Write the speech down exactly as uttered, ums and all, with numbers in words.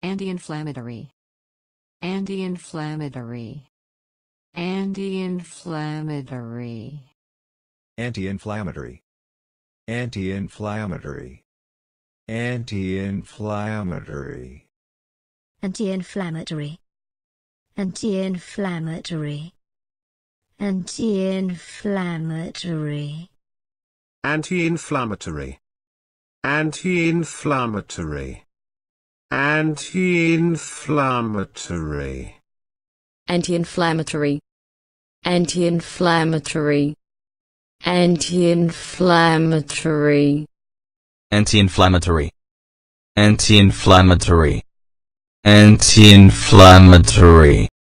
anti-inflammatory, anti-inflammatory, anti-inflammatory, anti-inflammatory, anti-inflammatory, anti-inflammatory, anti-inflammatory, anti-inflammatory, anti-inflammatory, anti-inflammatory, anti-inflammatory, anti-inflammatory, anti-inflammatory, anti-inflammatory, anti-inflammatory, anti-inflammatory, anti-inflammatory, anti-inflammatory.